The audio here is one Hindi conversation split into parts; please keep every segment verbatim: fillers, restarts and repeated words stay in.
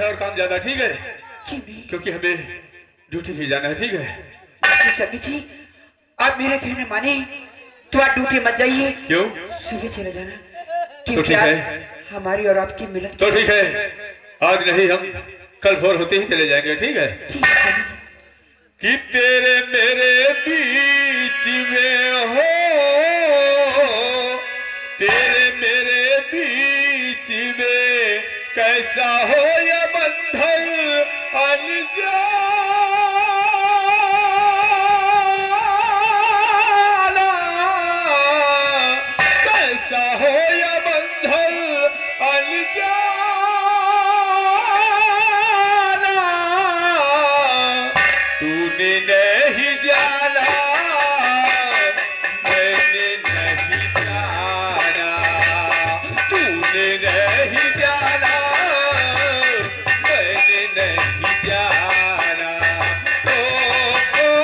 है और काम ज्यादा, ठीक है? क्योंकि हमें ड्यूटी भी जाना है, ठीक है? सभी जी आप मेरे कहने माने तो आप ड्यूटी मत जाइए। क्यों? सुबह चले जाना, तो ठीक है, हमारी और आपकी मिलन। तो ठीक है, आज नहीं हम कल भोर होते ही चले जाएंगे, ठीक है? ठीक है कि तेरे मेरे बीच में हो, तेरे मेरे बीच में कैसा हो या बंधन अनजाना, कैसा हो या बंधन अनजाना, तूने नहीं जाना मैंने नहीं जाना, तूने नहीं जाना मैंने नहीं जाना। ओ, ओ,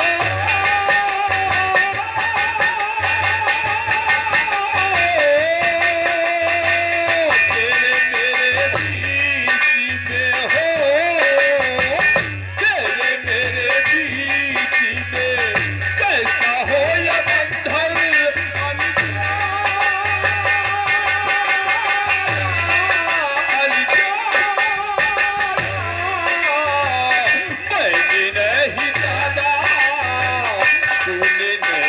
तेरे मेरे बीच में हो, तेरे मेरे बीच में कैसा हो या बंधन अनजाना, मैंने नहीं जाना तूने नहीं।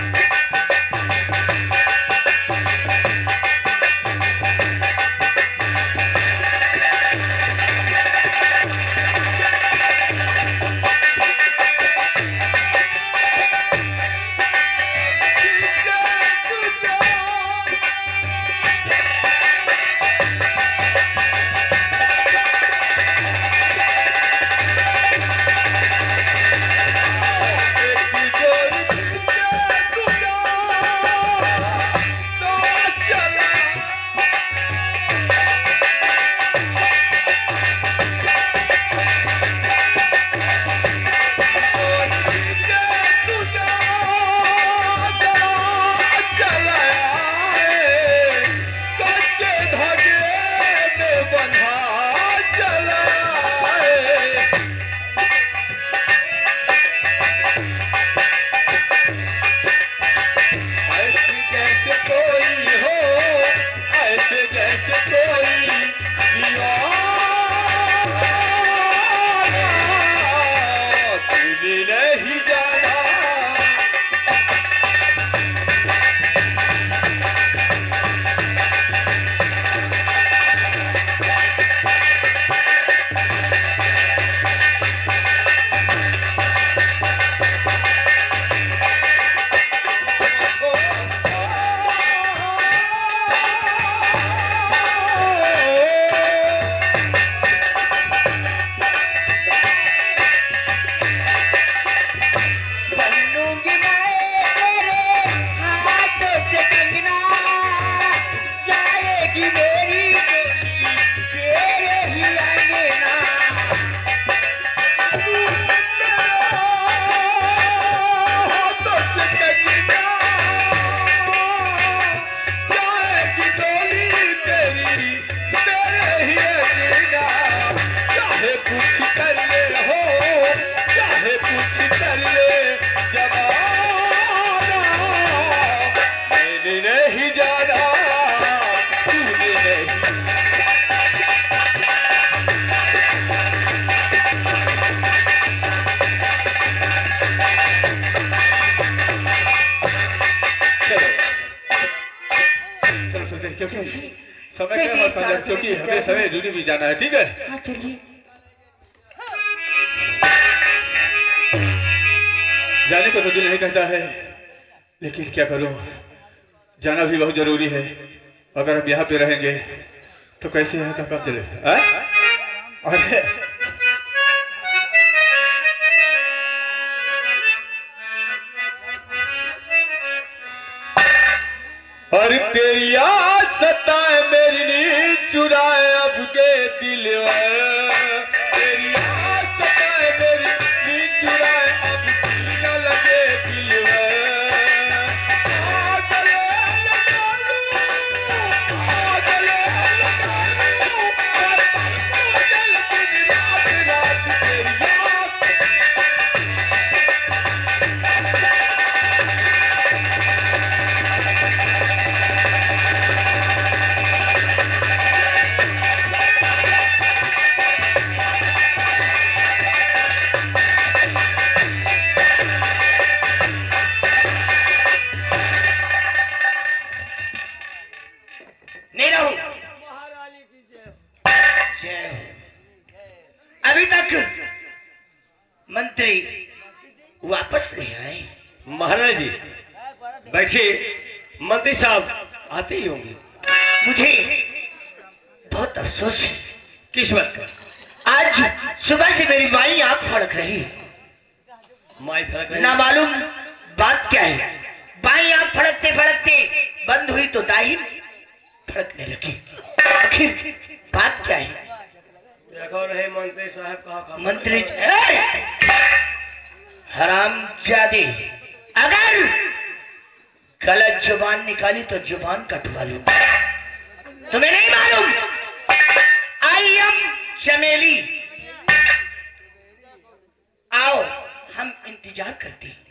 समय क्या मत समझ, क्योंकि हमें समय ड्यूटी भी जाना है, ठीक है? हाँ चलिए। जाने को तो दिल नहीं कहता है, लेकिन क्या करूं, जाना भी बहुत जरूरी है। अगर हम यहाँ पे रहेंगे तो कैसे यहाँ का काम चलेगा? अरे और तेरी याद सताए मेरी नींद चुराए अब के दिल, तेरी याद सताए मेरी नींद चुराए अब जीना लगे दिल। नहीं रहूं। महारानी की जय। जय। अभी तक मंत्री वापस नहीं आए। महाराज जी बैठिए, मंत्री साहब आते ही होंगे। मुझे बहुत अफसोस है। किस बात का? आज सुबह से मेरी माई आंख फड़क रही है। माई फड़क रही? ना मालूम बात क्या है। बाई आंख फड़कते फड़कते बंद हुई तो दाहिनी फड़कने लगी। आखिर बात क्या है? देखो रहे मंत्री साहब कहा। मंत्री हरामजादे, अगर गलत जुबान निकाली तो जुबान कटवा लूं। तुम्हें नहीं मालूम आई एम चमेली। आओ हम इंतजार करते हैं।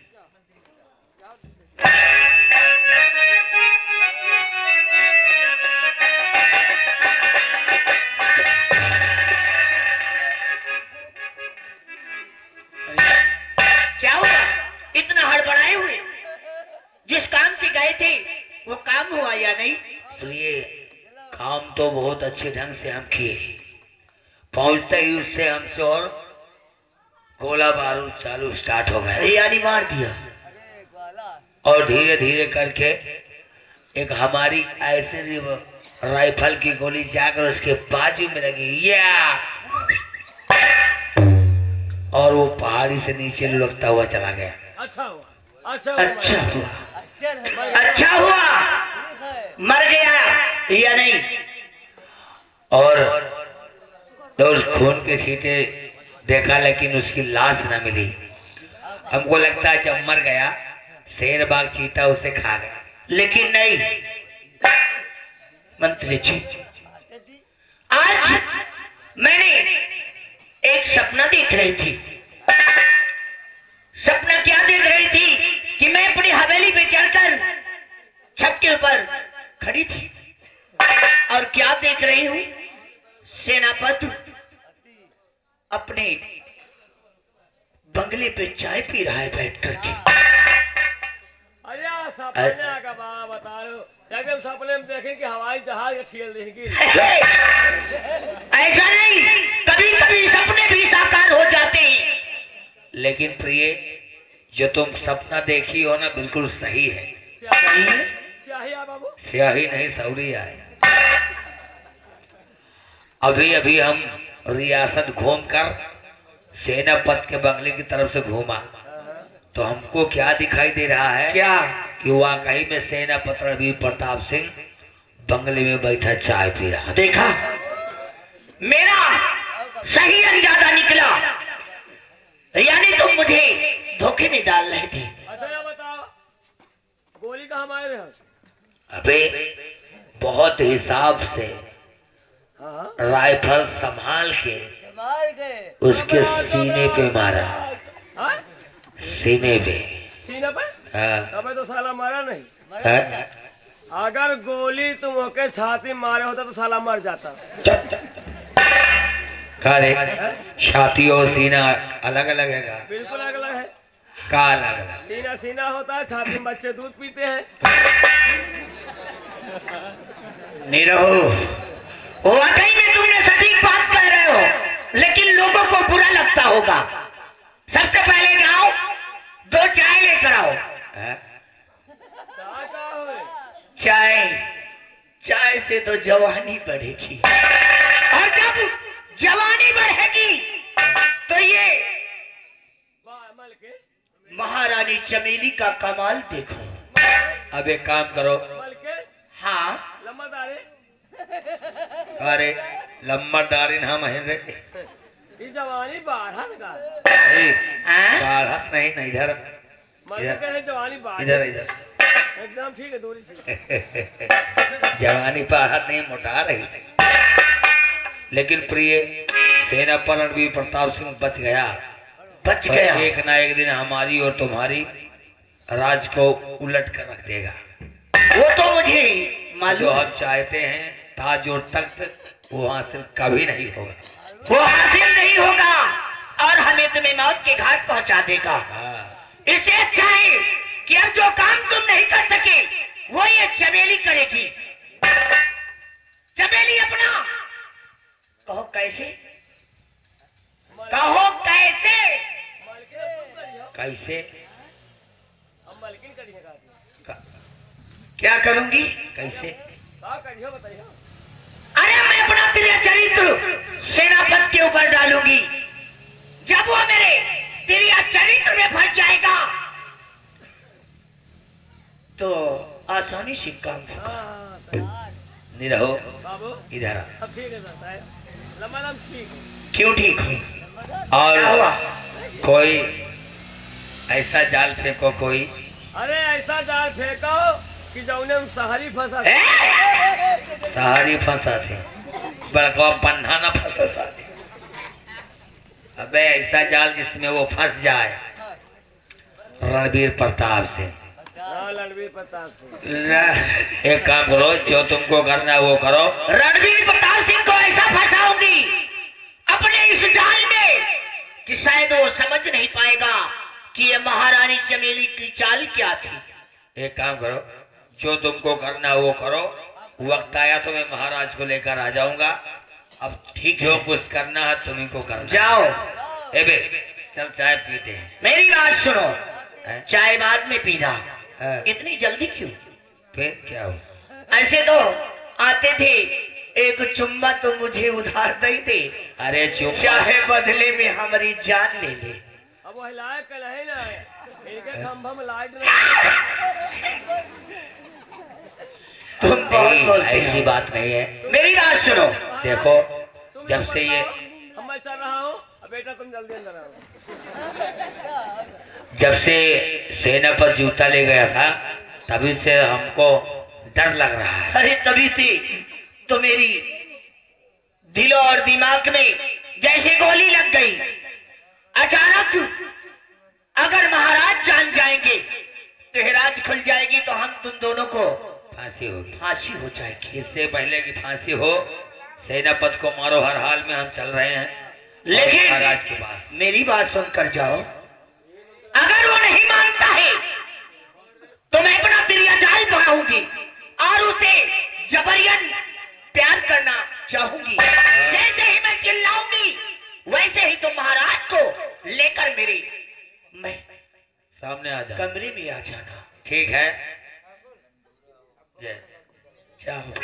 क्या हुआ इतना हड़बड़ाए हुए? जिस काम से गए थे वो काम हुआ या नहीं? तो ये काम तो बहुत अच्छे ढंग से हम किए। पहुंचते ही उससे हमसे और गोला बारूद चालू स्टार्ट हो गया, यानी मार दिया। और धीरे धीरे करके एक हमारी ऐसे राइफल की गोली जाकर उसके बाजू में लगी, या और वो पहाड़ी से नीचे लुढ़कता हुआ चला गया। अच्छा हुआ, अच्छा अच्छा हुआ, अच्छा हुआ। मर गया या नहीं? और तो उस खून के सीटे देखा लेकिन उसकी लाश न मिली। हमको लगता है जब मर गया शेर बाघ चीता उसे खा गया, लेकिन नहीं मंत्री जी, आज मैंने एक सपना देख रही थी। सपना क्या देख रही थी कि मैं अपनी हवेली पे चढ़कर छत के ऊपर खड़ी थी और क्या देख रही हूं? सेनापति अपने बंगले पे चाय पी रहा है बैठ करके। अरे सपने का बात बता लो, एकदम सपने में देखें कि हवाई जहाज का छील देगी। ऐसा नहीं, कभी कभी सपने भी साकार हो जाते हैं। लेकिन प्रिय जो तुम सपना देखी हो ना बिल्कुल सही है। सही है? स्याही आ बाबू? स्याही नहीं सौरी है। अभी अभी हम रियासत घूमकर सेनापति के बंगले की तरफ से घूमा तो हमको क्या दिखाई दे रहा है? क्या? कि वाकई में सेनापति रणबीर प्रताप सिंह बंगले में बैठा चाय पी रहा। देखा, मेरा सही अंदाजा निकला, यानी तुम मुझे धोखे में डाल रहे थे। अच्छा ये बताओ, गोली कहाँ मारे? अबे बहुत हिसाब से हाँ राइफल संभाल के उसके सीने पे मारा। हाँ? सीने पे। सीने पे? हाँ। तबे तो साला मारा नहीं। हाँ? अगर गोली तुम होके छाती मारे होता तो साला मर जाता। करे छाती और सीना अलग अलग है का? बिल्कुल अलग है। का अलग अलग? सीना सीना होता है, छाती में बच्चे दूध पीते हैं। निरहु, वाकई में तुमने सटीक बात कह रहे हो, लेकिन लोगों को बुरा लगता होगा। सबसे पहले जाओ दो चाय लेकर आओ। हाँ? चाय, चाय से तो जवानी बढ़ेगी, और जब जवानी बढ़ेगी तो ये महारानी चमेली का कमाल देखो। अब एक काम करो। हाँ लम्बा दारे। अरे लम्बा दारिन हम हैं रे। ये जवानी बाढ़ा लगा। अरे हाँ? बाढ़त नहीं नहीं इधर इधर जवानी बाढ़। इधर इधर एकदम ठीक है, दूरी ठीक। जवानी बाढ़त नहीं मोटा रही। लेकिन प्रिय सेनापति रणबीर प्रताप सिंह बच गया। बच गया। एक ना एक दिन हमारी और तुम्हारी राज को उलट कर रख देगा। वो तो मुझे जो मालूम, हम चाहते हैं ताज और तख्त वो हासिल कभी नहीं होगा। वो हासिल नहीं होगा और हमें तुम्हें मौत के घाट पहुंचा देगा। हाँ। इससे अच्छा है कि अब जो काम तुम नहीं कर सके वो ये चमेली करेगी। कैसे? कहो कैसे? कैसे? क्या करूंगी? कैसे? अरे मैं अपना तेरा चरित्र सेनापति के ऊपर डालूंगी। जब वो मेरे तेरा चरित्र में फंस जाएगा तो आसानी से काम होगा। निरहो बाबू इधर आ। अब ठीक है सर, लम्बा लम ठीक है। क्यों ठीक हो? और क्या हुआ? कोई ऐसा जाल फेंको कोई। अरे ऐसा जाल फेंको कि जौने में सहारी फंसा। सहारी फंसा थे, बड़का पन्ना न फंसा साथे। अबे ऐसा जाल जिसमें वो फंस जाए रणबीर प्रताप से। हाँ, रणबीर प्रताप से। एक काम करो, जो तुमको करना है वो करो। रणबीर प्रताप सिंह को ऐसा फंसाऊंगी अपने इस जाल में कि शायद वो समझ नहीं पाएगा कि ये महारानी चमेली की चाल क्या थी। एक काम करो, जो तुमको करना है वो करो। वक्त आया तो मैं महाराज को लेकर आ जाऊंगा। अब ठीक जो कुछ करना है तुम्ही को करना। जाओ। ए बे चल चाय पीते हैं। मेरी बात सुनो, हैं? चाय बाद में पीना। हाँ। इतनी जल्दी क्यों? फिर क्या हो? ऐसे तो आते थे, एक चुम्मा तो मुझे उधार दे दे, अरे चुप। चाहे बदले में हमारी जान ले ले। अब वह लायक कल है ना, एक खंभा में लाइट नहीं। तुम बहुत नहीं, बोलते ऐसी हो। बात नहीं है। मेरी बात सुनो, देखो जब से ये हम मैं चल रहा हूँ, अब बेटा तुम जल्दी अंदर आओ। जब से सेना पर जूता ले गया था तभी से हमको डर लग रहा है। अरे तभी थी तो मेरी दिल और दिमाग में जैसे गोली लग गई। अचानक अगर महाराज जान जाएंगे तो राज खुल जाएगी तो हम तुम दोनों को फांसी होगी। फांसी हो जाएगी। इससे पहले की फांसी हो, सेनापति को मारो, हर हाल में हम चल रहे हैं लेकिन महाराज के पास। मेरी बात सुनकर जाओ। अगर वो नहीं मानता है तो मैं अपना तिरिया जाल बनाऊंगी और उसे जबरियन प्यार करना चाहूंगी। जैसे ही मैं चिल्लाऊंगी वैसे ही तुम महाराज को लेकर मेरे मैं सामने आ जा। कमरे में आ जाना। ठीक है, जय। जाओ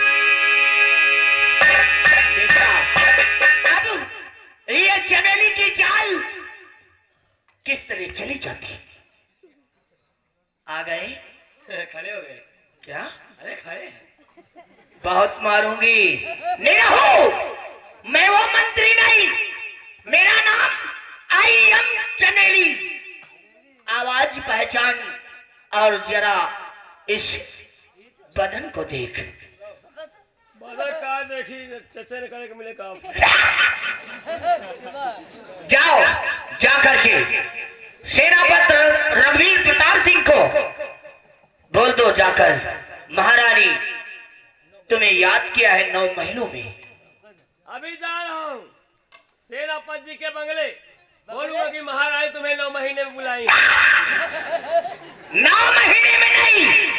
बेटा। अब ये चमेली की चाल किस तरह चली जाती? आ गए? खड़े हो गए क्या? अरे खड़े। बहुत मारूंगी। नहीं हो, मैं वो मंत्री नहीं, मेरा नाम आई एम चमेली। आवाज पहचान और जरा इस बदन को देख। बदल का देखी चचे ने करे के मिले काम। जाओ जा करके सेनापति रणबीर प्रताप सिंह को बोल दो जाकर, महारानी तुम्हें याद किया है नौ महीनों में। अभी जा रहा हूँ सेनापति जी के बंगले, बोलूंगा कि महारानी तुम्हें नौ महीने में बुलाई। नौ महीने में नहीं,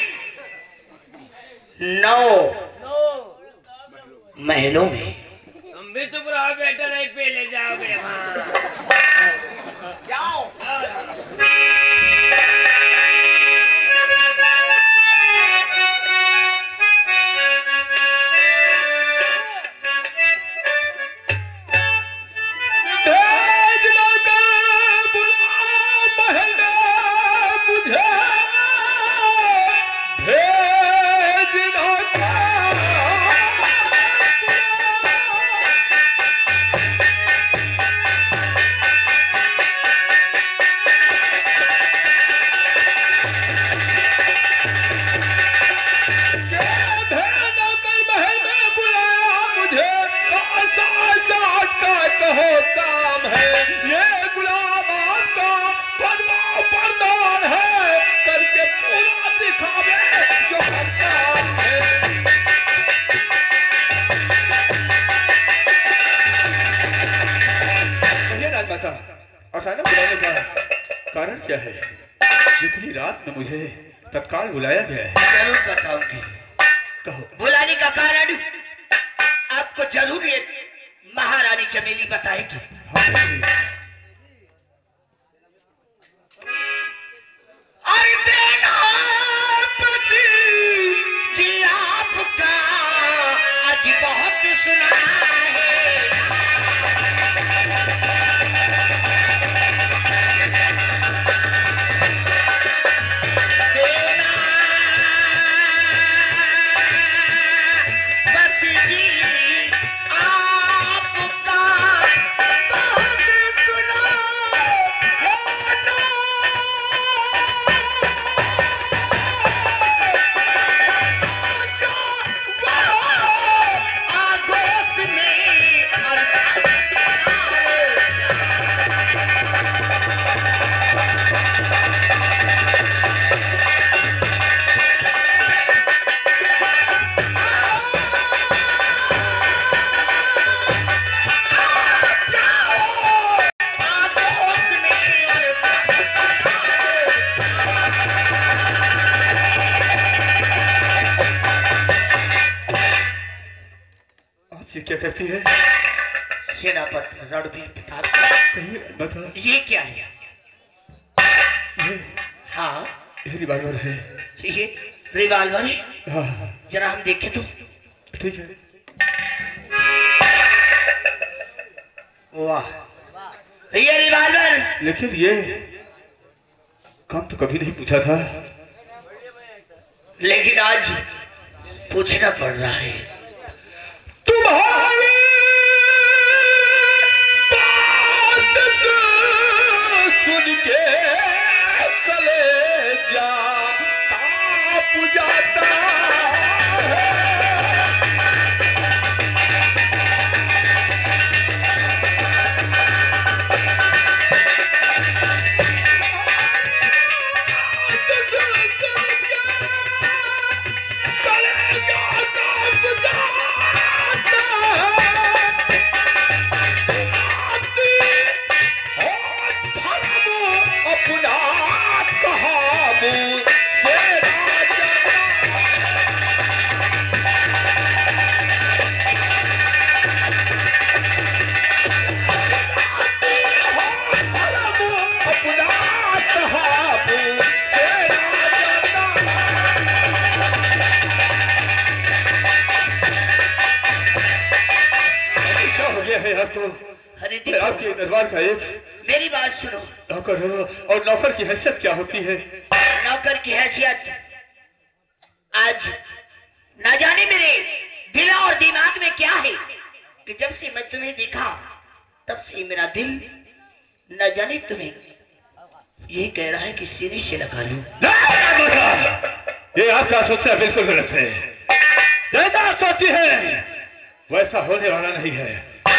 नौ महीनों में। तुम भी चुप रहो बेटा, नहीं पे ले जाओगे वहाँ। जाओ। अचानक बुलाने का कारण क्या है? जितनी रात में मुझे तत्काल बुलाया गया है। जरूर बताऊंगी। कहो। बुलाने का कारण आपको जरूर ये महारानी चमेली बताएगी। अरे सेनापति जी आपका आज बहुत सुना है। क्या कहती है? सेनापति रणवीर प्रताप, बता। ये क्या है? ये हाँ, ये रिवॉल्वर है। ये रिवॉल्वर है? हाँ, जरा हम देखें तो। ठीक है। वाह, ये रिवॉल्वर। लेकिन ये काम तो कभी नहीं पूछा था, लेकिन आज पूछना पड़ रहा है। तुम्हारी बात सुन के कलेजा कांप जाता है। कलेजा कांप जाता तो अरे देखो, आपके दरबार का एक मेरी बात सुनो। नौकर हो, और नौकर की हैसियत क्या होती है? नौकर की हैसियत आज न जाने मेरे दिल और दिमाग में क्या है कि जब से मैं तुम्हें देखा तब से मेरा दिल न जाने तुम्हें ये कह रहा है कि सीने से लगा लूं। ये आपका सोचना बिल्कुल गलत है। जैसा आप सोचती है वैसा होने वाला नहीं है।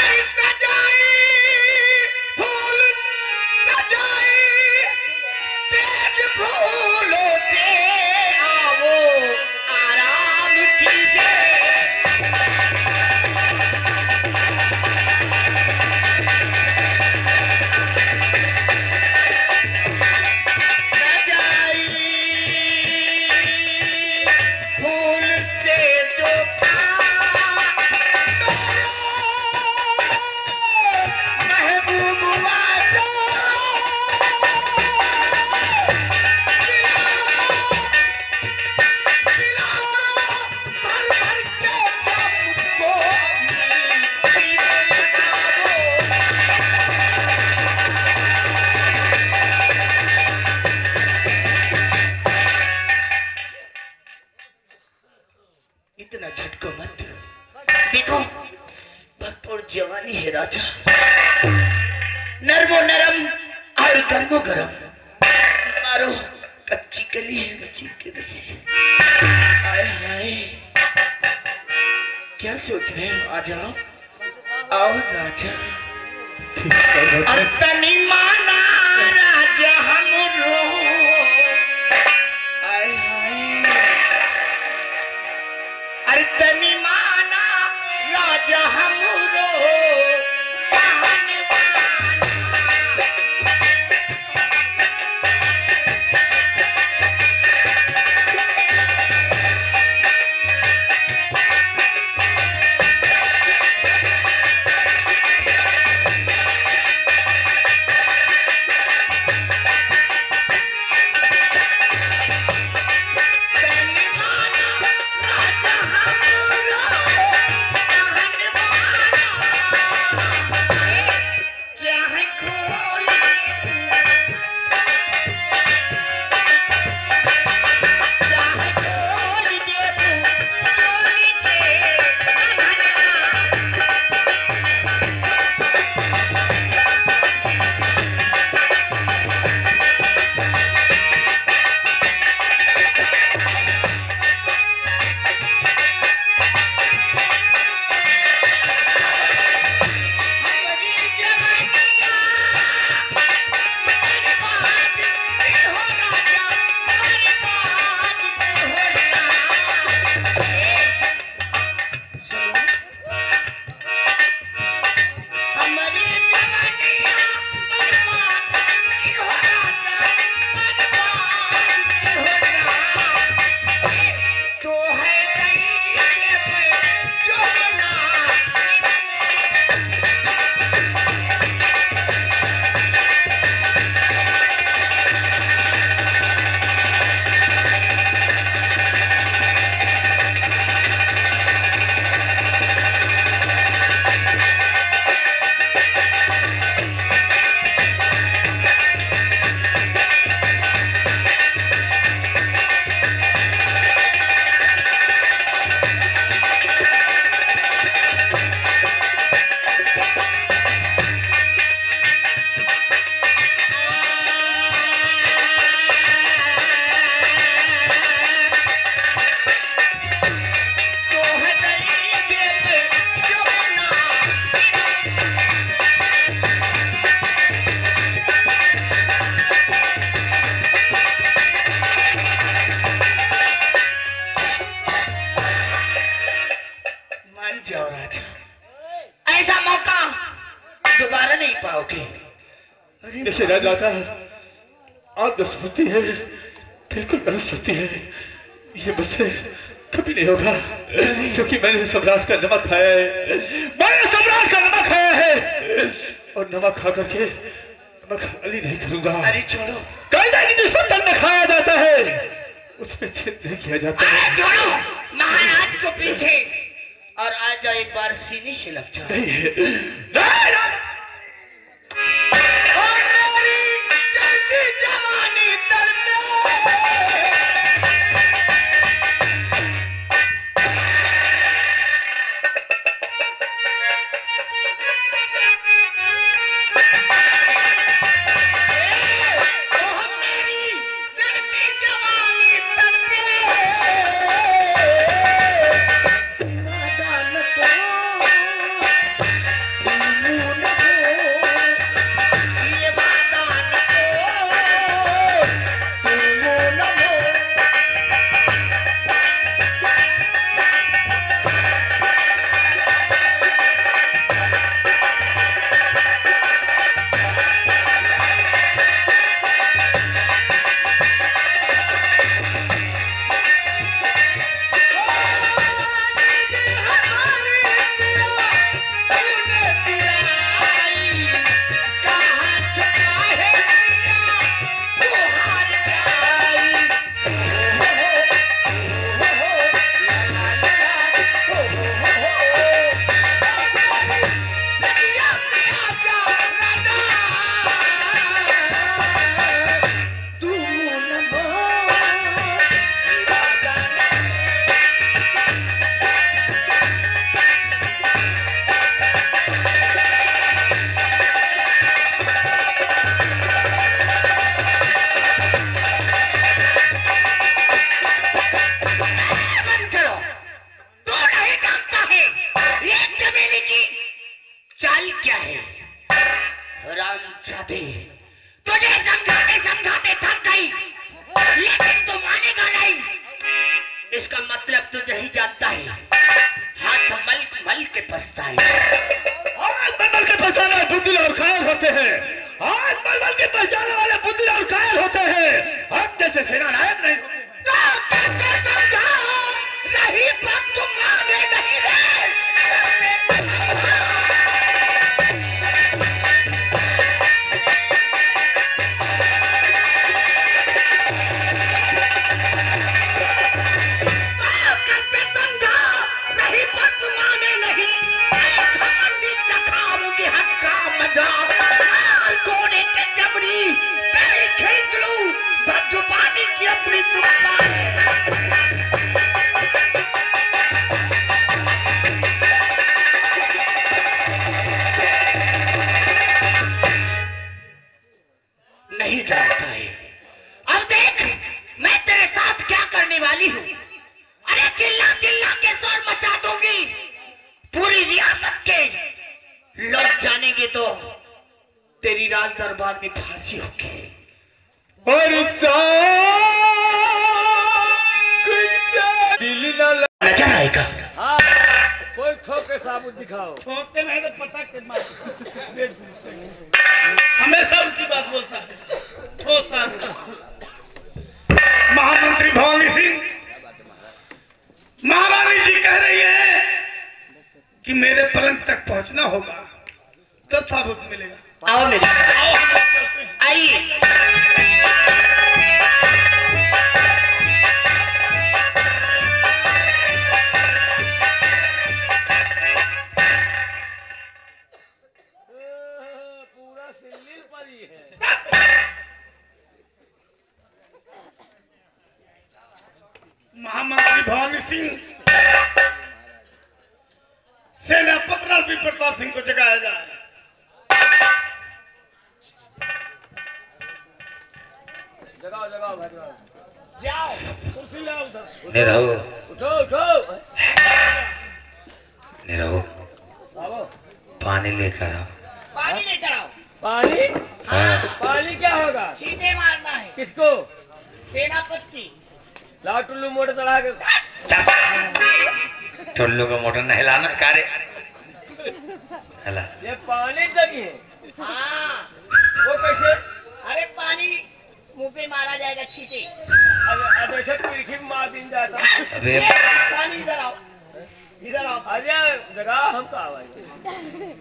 इतना झटको मत, देखो भरपूर जवानी है राजा, नरमो नरम और गर्मो गरम, मारो कच्ची कली है बची के बसे। आए हाय, क्या सोच रहे हो? आ जाओ, आओ राजा। अतनी माना राजा हमरो, आए हाय, अतनी माना राजा हमरो, राजा, ऐसा मौका दोबारा नहीं पाओगे। देखिए राजा, आप जो सोचती है बिल्कुल गलत सोचती है। ये मुझसे कभी नहीं होगा, क्योंकि मैंने सम्राट का नमक खाया है, मैंने सम्राट का नमक खाया है, और नमक खा करके नमक खाली नहीं करूंगा। अरे छोड़ो, कायदा की जिस तन में खाया जाता है उसमें छेद नहीं किया जाता है। अरे छोड़ो, महाराज को पीछे और आ जाओ, एक बार सीने से लग जाओ। नहीं है, नहीं, नहीं। और मेरी जल्दी जवानी तड़पे, ओ मेरी जल्दी जवानी तड़पे, नादान तो ये वादान तो चाल क्या है रामजादे, तुझे समझाते समझाते थक गई, लेकिन तू मानेगा नहीं। इसका मतलब तू नहीं जानता है, हाथ मल मल के पछताए। हाथ मल मल के पछताने बुद्धिल और कायर होते हैं, हाथ मल मल के पछताने वाले बुद्धिल और कायर होते हैं, हम जैसे सेना नायक नहीं होते। तो कैसे समझाओ, नहीं पर तुम माने नहीं रे। अपनी तुम नहीं जानता है। अब देख, मैं तेरे साथ क्या करने वाली हूँ। अरे चिल्ला चिल्ला के शोर मचा दूंगी, पूरी रियासत के लोग जानेंगे तो तेरी राज दरबार में फांसी होगी। और दिल न नजर आएगा। हाँ, कोई ठोक के साबुत दिखाओ। ठोकते नहीं तो पता के मार हमेशा उसी बात बोलता है। ठोसा महामंत्री भवानी सिंह, महारानी जी कह रही है कि मेरे पलंग तक पहुंचना होगा तब साबुत मिलेगा। आओ मेरे साथ, आओ हम लोग चलते हैं। आइए। पूरा सिल्ली पर ही है। महामंत्री भवानी सिंह, सेनापति राजवी प्रताप सिंह को जगाया जाए। जगाओ जगाओ भाई जगाओ। जाओ, कुर्सी लाओ उधर। नहीं रहो, उठो उठो। नहीं रहो, आओ, पानी लेकर आओ। पानी लेकर आओ। पानी? हाँ। पानी क्या होगा? सीधे मारना है। किसको? सेनापति। लाओ टुल्लू मोटर चढ़ा के। टुल्लू को मोटर नहीं लाना, कारे हला ये पानी जगी है। हाँ वो कैसे? अरे पानी मुंह पे मारा जाएगा छीटे। अरे अरे ऐसे पीठी में मार दिन जाता। अबे पानी इधर आओ, इधर आओ। अरे जगह हम कहाँ आवाज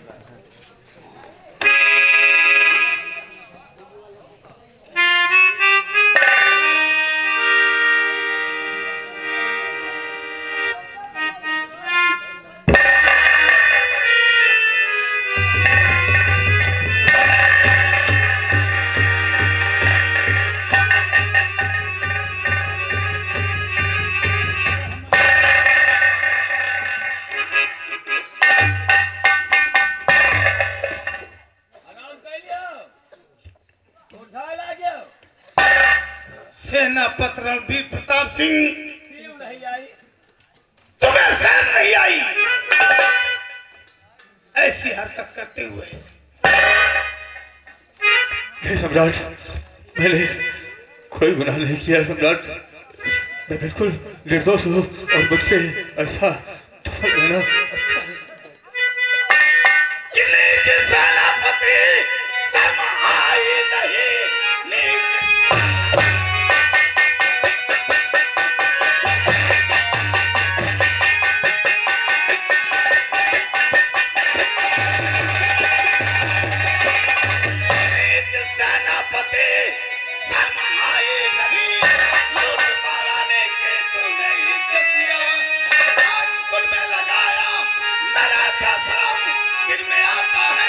सेनापति रणबीर प्रताप सिंह, सीव नहीं आई। तुम्हें शर्म नहीं आई ऐसी हरकत करते हुए? हे सम्राट, मैंने कोई गुनाह नहीं किया सम्राट। मैं बिल्कुल निर्दोष हूँ और मुझसे ऐसा धोखा देना अच्छा नहीं। नीच सेनापति, शर्म आई नहीं? नीच सेनापति, शर्म आई नहीं? लूट माराने के तूने इज्जत दिया, आज कुल में लगाया, मेरा क्या शर्म दिल में आता है?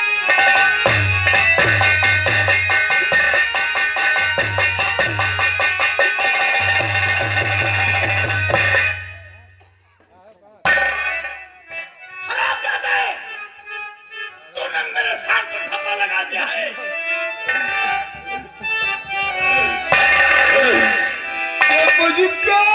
तूने मेरे साथ में धब्बा लगा दिया है। मुझका